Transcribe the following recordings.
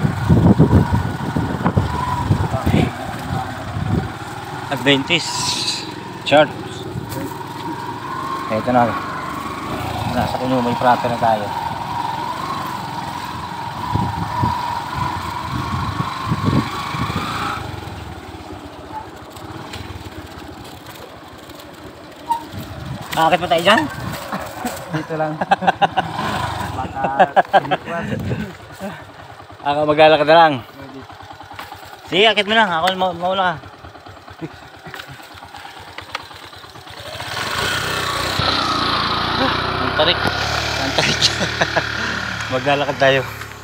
Adventist Church. Ito na. Nasa Kinumay Prater na tayo. Akit pa tayo dyan? Dito lang. Baka Ako maglalakad na lang. Sige, akit mo lang. Ako mauna ka. Ang tarik. Ang tarik. Maglalakad tayo.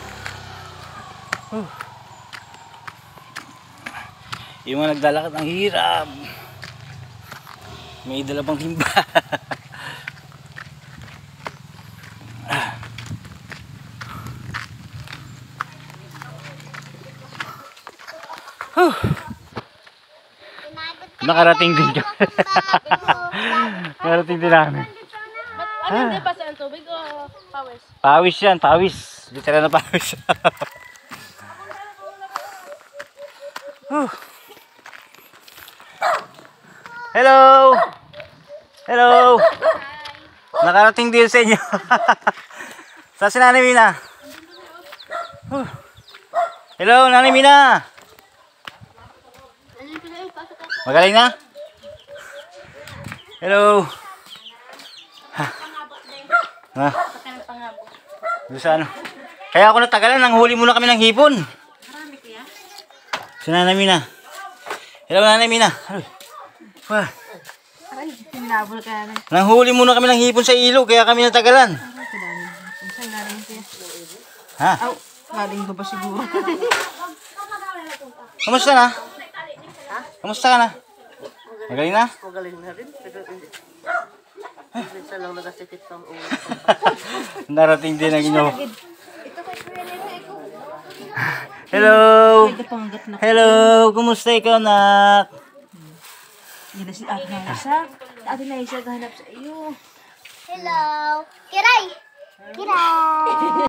Yung mga naglalakad ang hirap. May dala pang timba. Nakarating din ka. Nakarating din namin. Ano hindi pa sa tubig o pawis? Pawis yan, pawis. Literal na pawis. Hello! Hello! Nakarating din sa inyo. Sa si Nanay Mina? Hello, Nanay Mina! Magaling na? Hello! Ha? Doon sa ano? Kaya ako natagalan, nanghuli muna kami ng hipon. Si Nanay Mina. Hello, Nanay Mina. Wah. Pinabol ka na. Nanghuli muna kami ng hipon sa ilog, kaya kami natagalan. Saan galing siya? Ha? Galing ba ba siguro? Kamusta na? Kamusta ka na? Magaling na? Magaling na rin. Pero hindi. Minsan lang nagasikit sa ulo. Narating din ang inyo. Hello! Hello! Kumusta ikaw, nak? Yan na si Ate Naisa. Ate Naisa, gahanap sa iyo. Hello. Kiray. Kiray.